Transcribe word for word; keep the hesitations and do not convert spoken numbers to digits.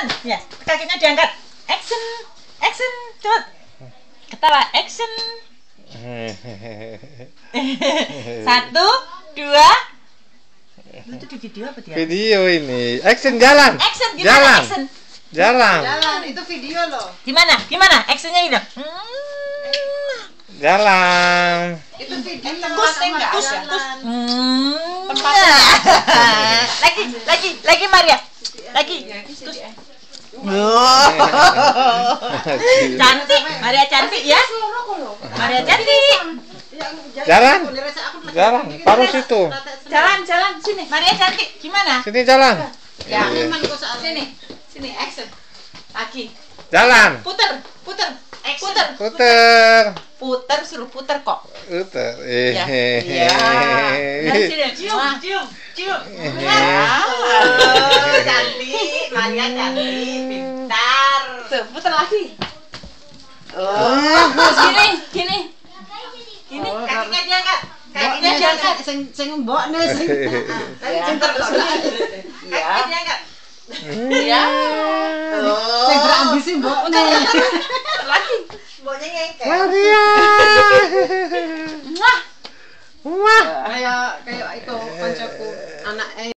action. Ya, kakinya diangkat. Action, action, cepet. Ketawa, action. Satu, dua. Itu di video apa dia? Video ini. Action jalan. Action, gimana jalan. action? Jalan. Jalan, itu video loh. Gimana? Gimana? Actionnya gitu. Jalan. Itu video. Kus, Tempat kus, jalan. kus. Hmm. Tempatnya. Lagi, lagi, lagi Maria. Lagi. Kus. Cantik, Maria cantik ya. Maria cantik. Jalan. Jalan. Taruh situ. Jalan, jalan sini. Maria cantik. Gimana? Sini jalan. Ya. Sini. Sini action. Lagi. Jalan. Puter, puter. Puter. Puter. Puter suruh puter kok. Puter. Ya. Eh. Ya. Dari sini cium, cium, cium. Wow, cantik. Maria cantik, pintar. Tuh, puter lagi. Oh, gini, gini. Gini, kakinya diangkat. Kakinya diangkat. Sing sing mbokne sing. Sing terus. Kakinya diangkat. Ya. Sing berambisi mbokne. Lagi. Mboknya ngengkel. Maria. Wah. Wah. Kayak kayak itu koncoku anak